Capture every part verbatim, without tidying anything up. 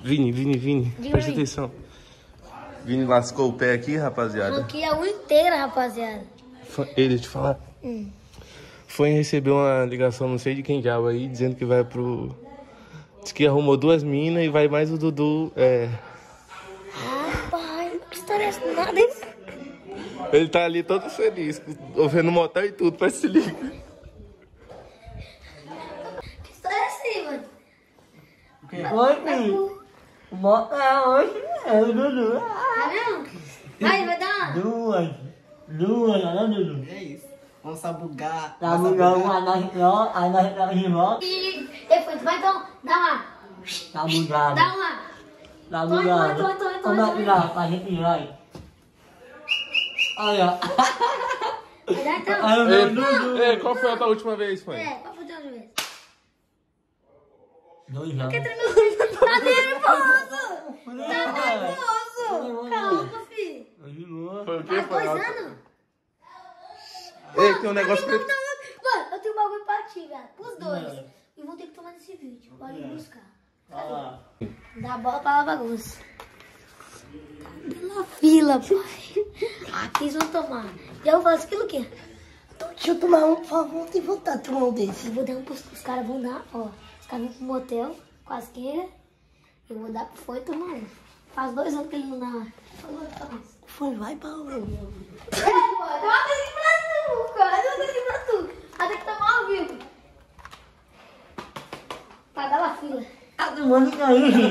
Vini, Vini, Vini, presta atenção. Vini lascou o pé aqui, rapaziada. Aqui a unha inteira, rapaziada. Ei, deixa eu te falar. Hum. Foi receber uma ligação, não sei de quem diabo aí, dizendo que vai pro... Diz que arrumou duas minas e vai mais o Dudu, é... Rapaz, que história é essa? Nada isso. Ele tá ali todo feliz, ouvindo motel e tudo, parece se liga. Que história é assim, mano? Oi, filho. O motel hoje é o Dudu. Tá vendo? Vai, vai dar uma... Duas. Duas, né, Dudu? É isso. Vamos sabugar. Tá bugando uma nós não, aí nós estamos de volta. E depois, vai então, dá uma... Tá bugado. Dá uma... Tá Toi, bugado. toi, toi, toi, Como é que toi. dá pra gente vai? Olha. Vai dar então. Aí o Ei, meu Dudu. ei, qual foi a tua última vez, mãe? É, qual foi a outra vez? Dois anos. Tá nervoso! Tá nervoso! Calma, filho. Foi o quê? Faz Foi dois a... anos? Ei, tem um negócio Não, preto. não, não. Mano, eu tenho um bagulho pra ti, velho. Pros dois. E vão ter que tomar nesse vídeo. Pode ir buscar. Ah. Dá a bola pra lá bagunça. Na fila, pai. Aqui eles vão tomar. E eu faço aquilo o quê? Deixa eu tomar um, por favor. Tem vontade de tomar um desse. Eu vou dar um pros... Os caras vão dar, ó. Os caras vão pro motel, com as queiras. Eu vou dar pro Foi tomar um. Faz dois anos que ele não dá. Foi, vai pra onde? É, pô. Eu vou ter que ir pra tu, cara. Eu vou ter que ir pra tu. Vai ter que tomar ao vivo. Pagar na fila. Tá tomando cair.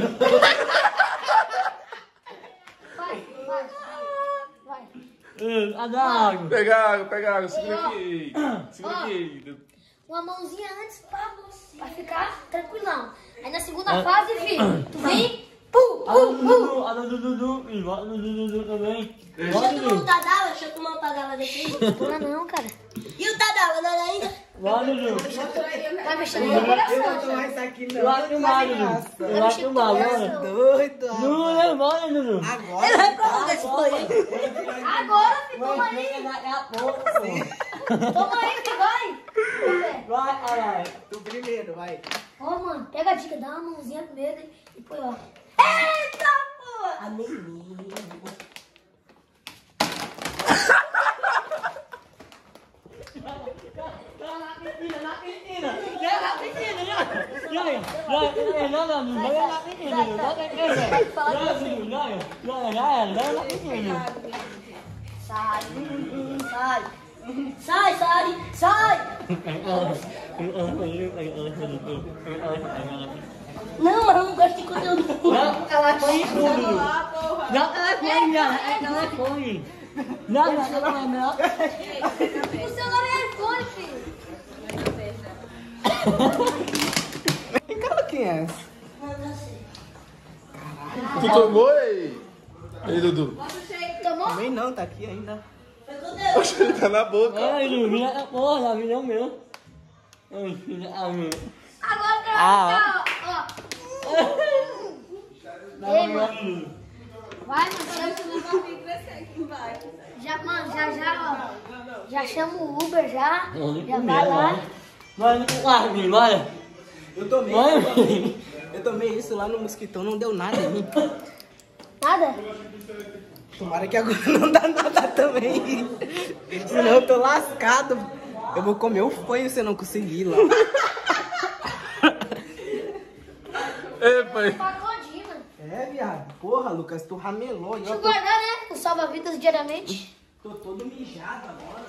Vai, vai, vai. Ei, cadê a água? Pega água, pega água, segura Ó. aqui. Segura Ó. aqui. Uma mãozinha antes pra, pra ficar tranquilão. Aí na segunda fase, filho, tu vem, pum, A do pum, pum. Dudu, a do Dudu. E bota no Dudu também. Deixa eu tomar um Tadala, deixa eu tomar um Tadala daqui. Não, não, cara. E o Tadala, não é ainda? Bora, Dudu. Vai mexer no meu coração. tomar isso aqui Eu vou tomar, Dudu. Eu vou tomar, bora. Doido. Dudu, bora, Dudu. Agora. Ele vai pra onde esse banho? Agora, filho, toma Vai, aí. daqui a pouco, pô. Toma aí, filho, vai. Vai, caralho. Tu primeiro, vai. Ó, mano, pega a dica, dá uma mãozinha primeiro e põe, ó. Eita, porra. A menina. Sai, sai. Sai, sai, sai. Não, mas eu não gosto de conteúdo. Telefone tudo. Dá telefone, minha. É telefone. Não, não, não, não. O celular é iPhone, filho. Cara, quem é essa? Tu tomou, ei? Ei, Dudu. Tomou? Também não, tá aqui ainda. Poxa, ele tá na boca. Ai, Dudu, porra, a vida é o meu. Ai, filha, a minha. Agora eu quero Ah, ficar, ó. Ei, mano. Vai, mano. Já, mano, já, já, ó. Já chama o Uber, já. Já vai lá. Vai no quarto, bora. Eu tomei. Vai. Eu tomei, eu tomei isso lá no mosquitão, não deu nada em mim. Nada? Tomara que agora não dá nada também. Senão eu tô lascado. Eu vou comer o fanho se eu não conseguir lá. Ei, pai. Pagodinho, mano. É, viado. Porra, Lucas, tu ramelou. Deixa Eu eu tô, guardar, né? O salva-vidas diariamente. tô todo mijado agora.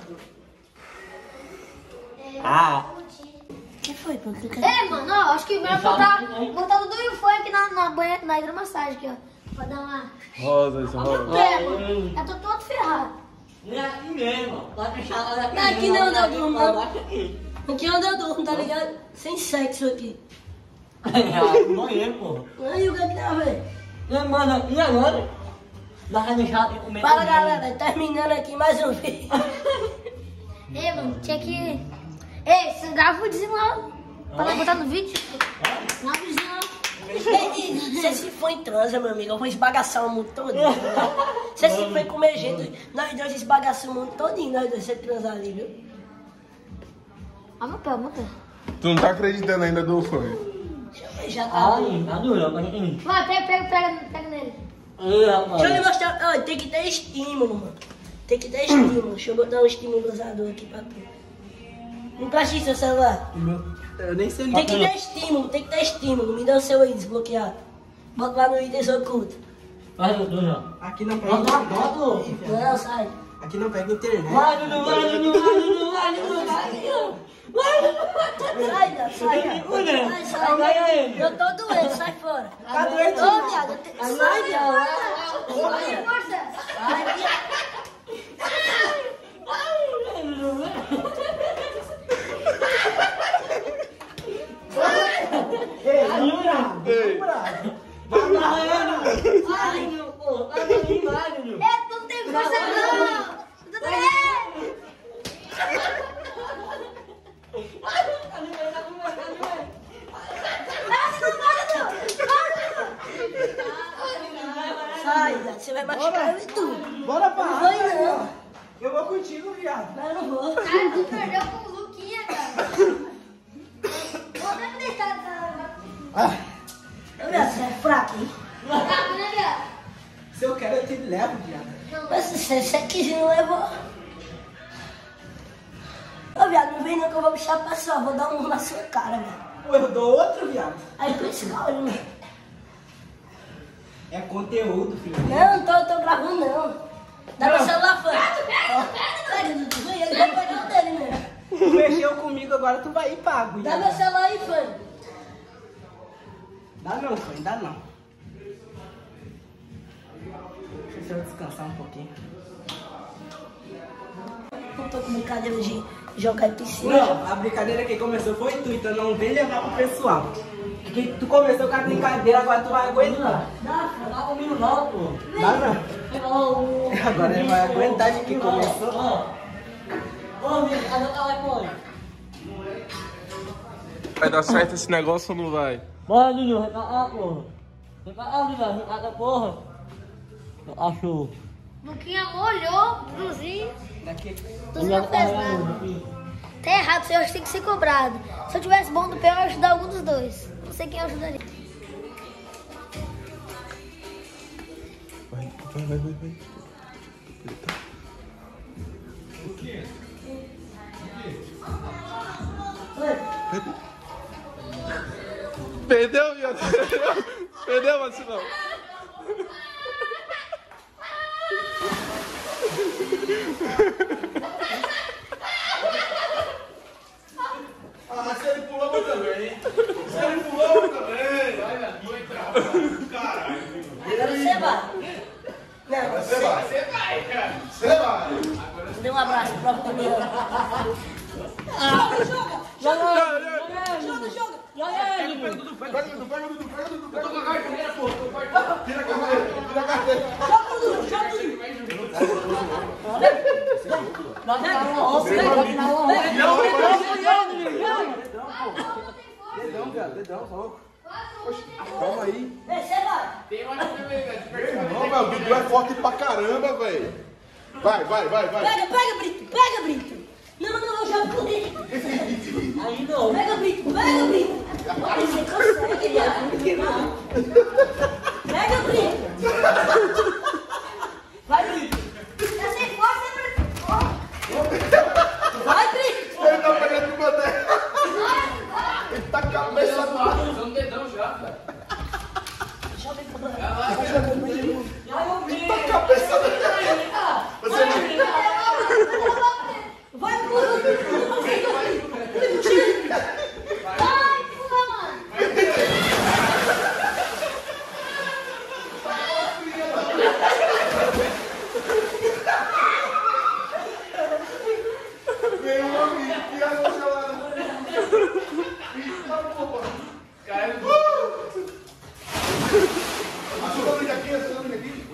Ah. O que foi? Por que que- Ei, mano, ó, acho que melhor botar, botar o Dudu e o Foi aqui na, na, banha, na hidromassagem aqui, ó. Pra dar uma... Rosa, isso, Ó, meu rosa. pé, mano. Eu tô todo ferrado. É aqui mesmo, pode deixar ela aqui. Não, aqui não, não, não, não. Aqui. Aqui é onde eu durmo, tá ligado? Sem sexo aqui. É, banheiro, porra. Aí o que que tá, velho? E, mano, e agora? Dá pra deixar de comer. Fala, galera. Terminando aqui mais um vídeo. Ei, mano, tinha que... Ei, você grava o videozinho lá. Pra não botar no vídeo. Grava o videozinho lá. Você se for em transa, meu amigo, eu vou esbagaçar o mundo todinho. Você se foi comer gente, nós dois esbagaçamos o mundo todinho, nós dois, você transar ali, viu? Ó, meu pé, ó, meu pé. Tu não tá acreditando ainda do fã? Deixa eu ver, já tá. Ai, tá duro, mas tem. Vai, pega, pega, pega, pega nele. Ai, rapaz. Deixa eu lhe mostrar. Olha, tem que ter estímulo, mano. Tem que ter estímulo. Deixa eu botar um estimulazador aqui pra tu. Não presta seu celular. Eu nem sei Tem que ter estímulo, tem que ter estímulo. Me dá o seu aí desbloqueado. Bota lá no itens oculto. Vai, Dudu, não. Aqui não pega Bota, internet. bota. Não, sai. Aqui não pega internet. Vai, Dudu, vai, Dudu, vai, Dudu, vai, Dudu, vai, Dudu. Vai, Dudu. Sai, Dan, sai. Sai, sai. Vai aí. Eu tô doente, sai fora. Tá doente? Ô, viado, eu te- sai, viado. Força, força. Sai, viado. Vai, Dudu, vai. Ei, Jura? Ei. Vai lá, vai, Dudu, pô. Vai, Dudu, vai, Dudu. É, tu não tem força não. Tu não tem. Sai, viado, você vai machucar eu e tu. bora pra Não água. vai não. Eu vou contigo, viado. Não, eu não vou. Cara, tu perdeu com o Luquinha, cara. Vou até me deitar nessa... Ah, Ô, viado, você é fraco, hein? Tá, né, viado? se eu quero, eu te levo, viado. Mas se você, você quis e não levou. Ô, viado, não vem não que eu vou me chapar só. Vou dar um murro na sua cara, viado. Pô, eu dou outro, viado. Aí tu escolhe, né? É conteúdo, filho. Não, não tô, tô gravando não. Dá meu celular fora. Pega, Dudu, vem, ele vai pegar o dele mesmo. Tu mexeu comigo, agora tu vai ir pago, Dá viado. meu celular aí, fã. Dá não, fã, dá não. Deixa eu descansar um pouquinho. Não tô com brincadeira de jogar em piscina. Não, a brincadeira que começou foi tu, então não vem levar pro pessoal. Porque tu começou com a brincadeira, agora tu vai aguentar. Dá, dá comigo não, pô. Dá não. Agora ele vai aguentar de que começou. Ó. Ô, amigo, cadê o telefone? Vai dar certo esse negócio ou não vai? Bora, Dudu, vem pra cá, porra. Vem pra cá, Dudu, vem pra cá, porra. Achou. Luquinha molhou, Bruzinho. Daqui. Tu não fez nada. Tá errado, eu acho que tem que ser cobrado. Se eu tivesse bom do pé, eu ia ajudar algum dos dois. Não sei quem eu ajudaria. Vai, vai, vai, vai. vai. Perdeu, viado. Perdeu, Perdeu, Marcelão. Ah, se ele pulou, eu também. Se ele pulou, eu também. Vai, vai entrar. Caralho. Agora você vai. Não, Você vai. Você vai, cara. Você vai. dê um abraço pro próprio Daniel. Joga, joga. Joga, Joga, joga. joga ele, Pega o Dudu, pega o Dudu, pega o Dudu, pega o Dudu. Pega o Dudu, carteira, pô. Tira a carteira, tira a carteira. Joga o Dudu, joga o Dudu. Dedão, viado, dedão, louco. Calma aí. Você vai. Não, velho, o Dudu é forte pra caramba, velho. Vai, vai, vai, vai. Pega, pega, Brito, pega, Brito. Não, não, eu já pulei. Aí não. Pega, Brito, pega, Brito. Olha, você consegue, viado. Pega, Brito. Vai, Brito. Eu sei força, Bruzinho. Vai, Brito. Ele tá pegando o meu dedo. Ele tá com a cabeça no ar. Joga aí pra lá. Tá jogando mais de novo. Tá com a cabeça no ar. Você Vai, pula. Vai, pula, mano. veio um amigo que ia no celular. Eita, porra. Caralho. Ajuda o aqui, ajuda o aqui.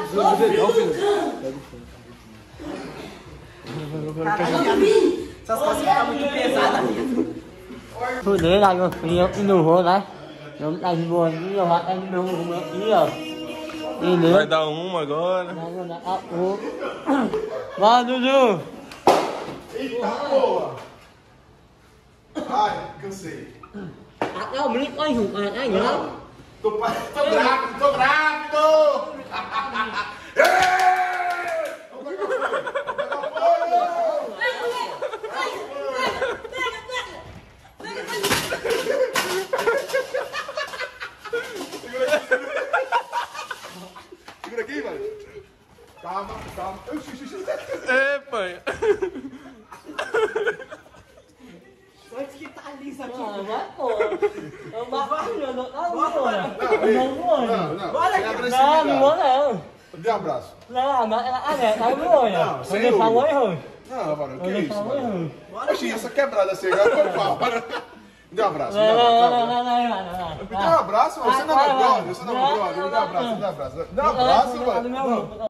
Essas coisas ficam muito pesadas mesmo. Fudeu, lá no fim, eu não vou, né? Não tá de boa aqui, eu vou tá de meu rumo aqui, ó. Entendeu? Vai dar uma agora. Vai mandar a pouco. Vai, Dudu! Eita, porra. Ai, cansei. Não, brinco com junto, mas é não. Tô, pa- tô grávido, tô grávido! Ei! Vou pegar fogo! Vou pegar fogo! Segura aqui, velho. Calma, calma. Ixi, ixi, ixi. É, pai. Antes que tá liso aqui. Não, vai, pô. Eu vou barulho, não tá Não, bom, não, não vou. não, não. Bora Sem aqui. agressividade. Não, não vou não. Dê um abraço. Não, mas ah, né, não vou, né? Não, sem Você falou dúvida. errado. Não, mano, que Você isso, falou mano? errado. Oxi, essa quebrada assim, agora foi pau. Para. Dê um abraço, me dê Não, um não, abraço. não, não, não, não, não. Me dê um abraço, mano. Você não é meu brother, você não é meu brother. Me dê um abraço, me dê um abraço. Dê um abraço, mano. Não,